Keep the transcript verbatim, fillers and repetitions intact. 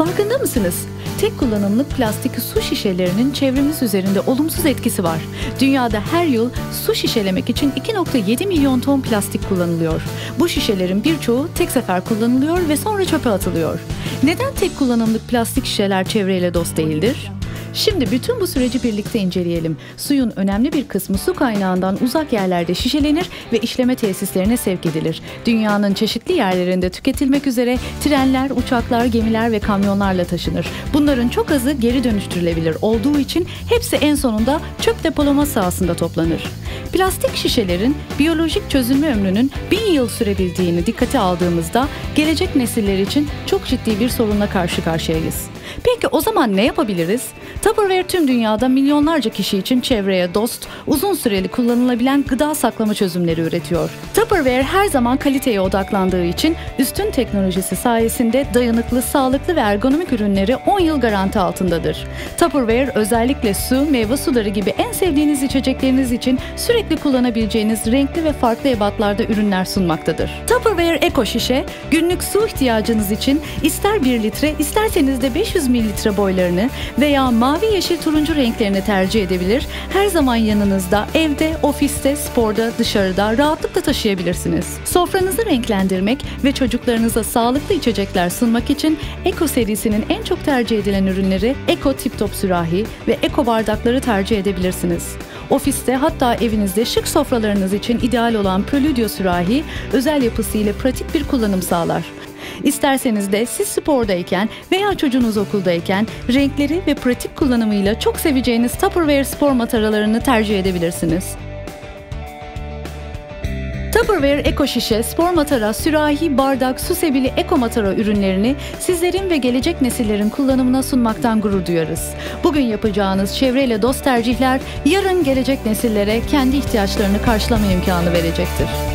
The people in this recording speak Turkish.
Farkında mısınız? Tek kullanımlık plastik su şişelerinin çevremiz üzerinde olumsuz etkisi var. Dünyada her yıl su şişelemek için iki nokta yedi milyon ton plastik kullanılıyor. Bu şişelerin birçoğu tek sefer kullanılıyor ve sonra çöpe atılıyor. Neden tek kullanımlık plastik şişeler çevreyle dost değildir? Şimdi bütün bu süreci birlikte inceleyelim. Suyun önemli bir kısmı su kaynağından uzak yerlerde şişelenir ve işleme tesislerine sevk edilir. Dünyanın çeşitli yerlerinde tüketilmek üzere trenler, uçaklar, gemiler ve kamyonlarla taşınır. Bunların çok azı geri dönüştürülebilir olduğu için hepsi en sonunda çöp depolama sahasında toplanır. Plastik şişelerin biyolojik çözülme ömrünün bin yıl sürebildiğini dikkate aldığımızda gelecek nesiller için çok ciddi bir sorunla karşı karşıyayız. Peki o zaman ne yapabiliriz? Tupperware tüm dünyada milyonlarca kişi için çevreye dost, uzun süreli kullanılabilen gıda saklama çözümleri üretiyor. Tupperware her zaman kaliteye odaklandığı için üstün teknolojisi sayesinde dayanıklı, sağlıklı ve ergonomik ürünleri on yıl garanti altındadır. Tupperware özellikle su, meyve suları gibi en sevdiğiniz içecekleriniz için sürekli kullanabileceğiniz renkli ve farklı ebatlarda ürünler sunmaktadır. Tupperware Eco Şişe, günlük su ihtiyacınız için ister bir litre, isterseniz de beş yüz mililitre boylarını veya mavi, yeşil, turuncu renklerini tercih edebilir, her zaman yanınızda, evde, ofiste, sporda, dışarıda rahatlıkla taşıyabilirsiniz. Sofranızı renklendirmek ve çocuklarınıza sağlıklı içecekler sunmak için Eco serisinin en çok tercih edilen ürünleri Eco Tip Top sürahi ve Eco bardakları tercih edebilirsiniz. Ofiste, hatta evinizde şık sofralarınız için ideal olan Prelüdio sürahi özel yapısıyla pratik bir kullanım sağlar. İsterseniz de siz spordayken veya çocuğunuz okuldayken renkleri ve pratik kullanımıyla çok seveceğiniz Tupperware spor mataralarını tercih edebilirsiniz. Tupperware Eco Şişe, spor matara, sürahi, bardak, su sebili Eco matara ürünlerini sizlerin ve gelecek nesillerin kullanımına sunmaktan gurur duyarız. Bugün yapacağınız çevreyle dost tercihler yarın gelecek nesillere kendi ihtiyaçlarını karşılama imkanı verecektir.